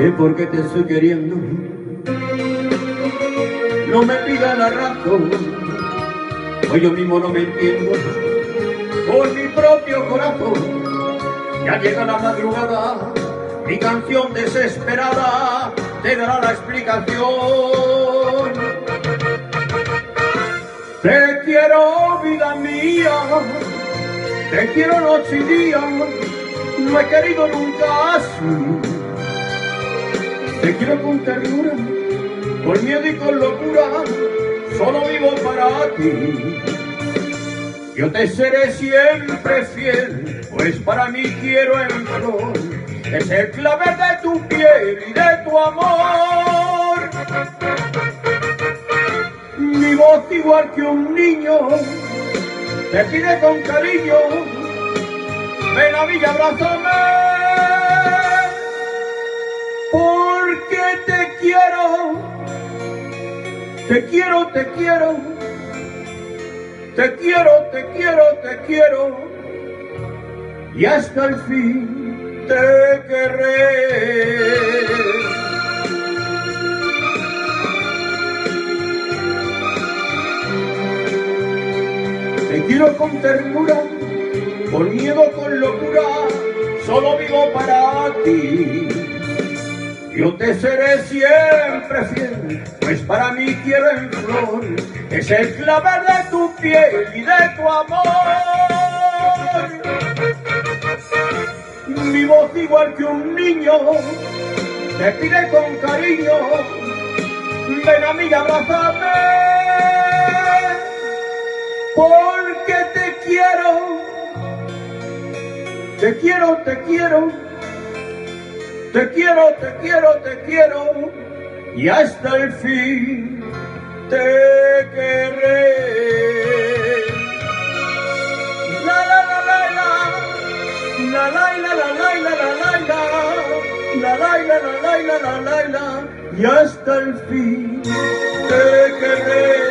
sé por qué te estoy queriendo, no me pidas la razón, pues yo mismo no me entiendo por mi propio corazón. Ya llega la madrugada, mi canción desesperada te dará la explicación. Te quiero, vida mía, te quiero noche y día, no he querido nunca así. Te quiero con ternura, con miedo y con locura, solo vivo para ti. Yo te seré siempre fiel, pues para mí quiero en flor es el clavel de tu piel y de tu amor. Mi voz igual que un niño te pide con cariño, ven a mí y abrázame, porque te quiero, te quiero, te quiero, te quiero, te quiero, te quiero, y hasta el fin te querré. Te quiero con ternura, con miedo, con locura, solo vivo para ti. Yo te seré siempre fiel, pues para mí quiero en flor es el clavel de tu piel y de tu amor. Mi voz igual que un niño te pide con cariño, ven a mí y abrázame, porque te quiero, te quiero, te quiero, te quiero, te quiero, te quiero, y hasta el fin te querré. La la la la la, la la la la la la la la, la la la la la la la, y hasta el fin te querré.